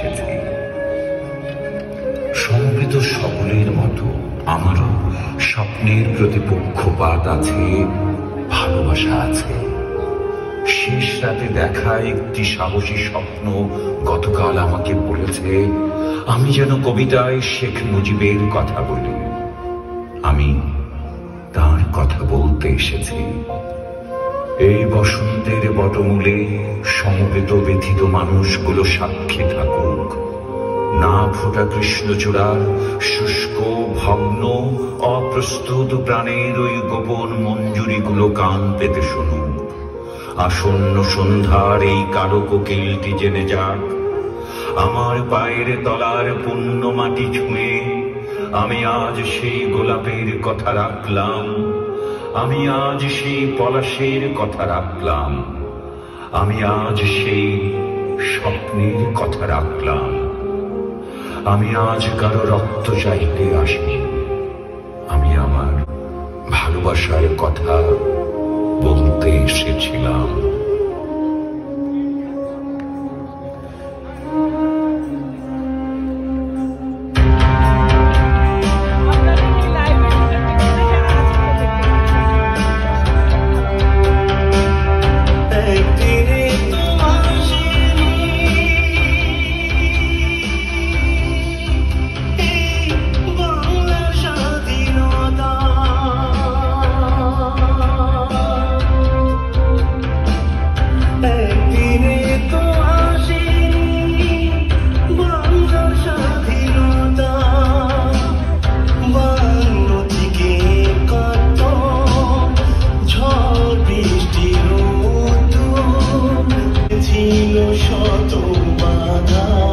এসেছে। সমবেত সকলের মতো আমারও স্বপ্নের প্রতি পক্ষপাত আছে, ভালোবাসা আছে। শেষ রাতে দেখা একটি সাহসী স্বপ্ন গতকাল আমাকে বলেছে আমি যেন কবিতায় শেখ মুজিবের কথা বলি। আমি তার কথা বলতে এসেছি। এই বসন্তের বটমূলে সমবেত ব্যথিত মানুষগুলো সাক্ষী থাকুক। না ফোটা কৃষ্ণচূড়ার শুষ্ক ভগ্ন অপ্রস্তুত প্রাণের ওই গোপন মঞ্জুরিগুলো কান পেতে শুনুক। আসন্ন সন্ধ্যার এই কালো কোকিলটি জেনে যাক, আমার পায়ের তলার পুণ্য মাটি ছুঁয়ে আমি আজ সেই গোলাপের কথা রাখলাম, আমি আজ সেই পলাশের কথা রাখলাম, আমি আজ সেই স্বপ্নের কথা রাখলাম। আমি আজ কারো রক্ত চাইতে আসিনি, আমি আমার ভালোবাসার কথা বলতে এসেছিলাম। শত বাধা